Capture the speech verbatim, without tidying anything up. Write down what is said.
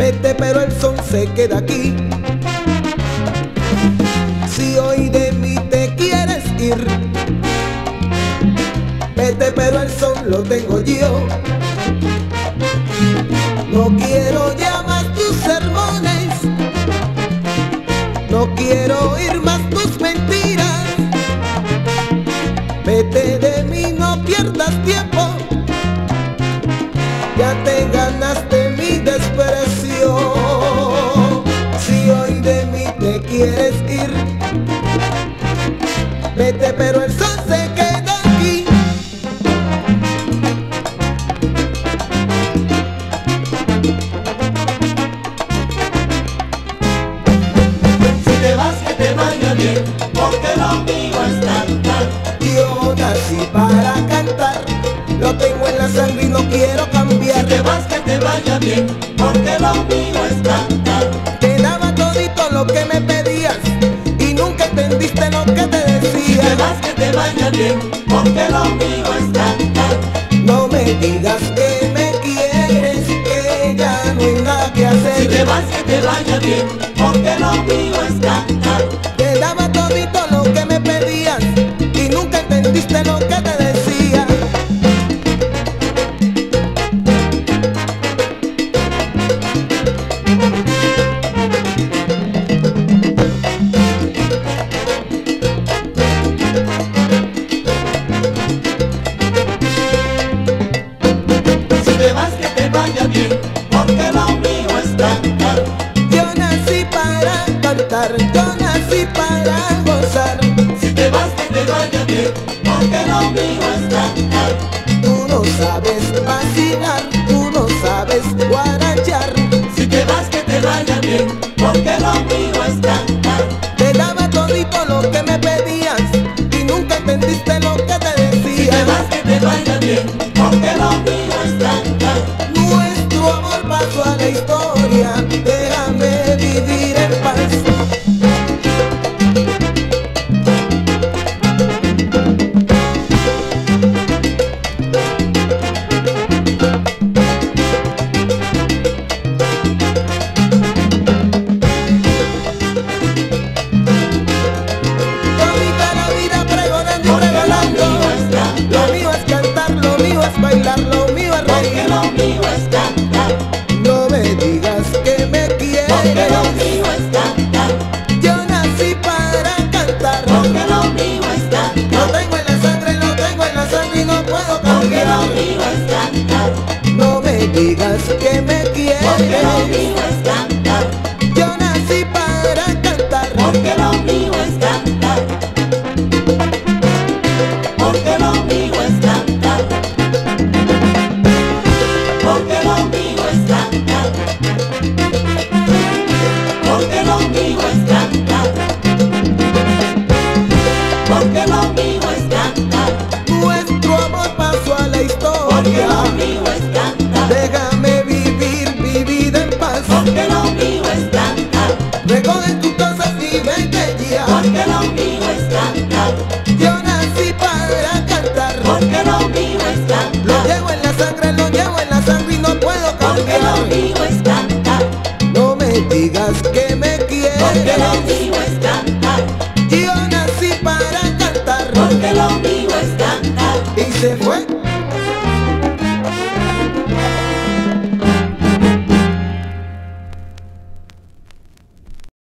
Vete pero el son se queda aquí. Si hoy de mí te quieres ir, vete pero el son lo tengo yo. No quiero ya más tus sermones, no quiero oír más tus mentiras. Vete de mí, no pierdas tiempo, ya te ganaste mi desprecio. Si hoy de mí te quieres ir, vete pero el sol se queda aquí. Si te vas, que te vaya bien, porque lo mío es cantar. Yo nací para cantar, lo tengo en la sangre y no quiero cambiar. Si te vas, que te vaya bien, porque lo mío es cantar. Te daba todito lo que me pedías y nunca entendiste lo que te Si decía. te vas, que te vaya bien, porque lo mío es cantar. No me digas que me quieres, que ya no hay nada que hacer. Si te vas, que te vaya bien, porque lo mío es cantar. Te daba todito lo que me pedías y nunca entendiste lo que te decía. Si te vas, que te vaya bien, porque lo mío es cantar. Yo nací para cantar, yo nací para gozar. Si te vas, que te vaya bien, porque lo mío es cantar. Tú no sabes vacilar, tú no sabes guarachar. Si te vas, que te vaya bien, porque lo mío es cantar. Te daba todito lo que me pedías y nunca entendiste lo que te Si te decía. vas, que te vaya bien, porque lo mío es cantar. Nuestro amor pasó a la historia, déjame vivir en paz. Todita la vida pregonando y Porque lo pregonando. mío es cantar. Lo mío es cantar, lo mío es bailar, lo mío es Porque reír. lo mío es cantar. No me digas que me Porque lo quieres, mío es cantar. yo nací para cantar. Porque lo mío es Lo cantar. tengo en la sangre, lo tengo en la sangre y no puedo Porque lo cambiar. mío es cantar. No me digas que me Porque lo quieres, mío es cantar. yo nací para cantar. Porque lo mío es cantar. Porque lo mío es cantar. Porque lo mío es cantar. Porque lo mío es cantar. Porque lo mío es cantar. Nuestro amor pasó a la Porque historia, lo mío es cantar. déjame vivir mi vida en paz. Porque lo mío es cantar. Recoge tus cosas y vete ya. Porque lo mío es cantar. Yo nací para cantar. Porque lo mío es Lo cantar. llevo en la sangre, lo llevo en la sangre y no puedo Porque lo cambiar. mío es cantar. No me digas que me Porque lo quieres, mío es cantar. yo nací para cantar. Porque lo mío es cantar. Y se fue.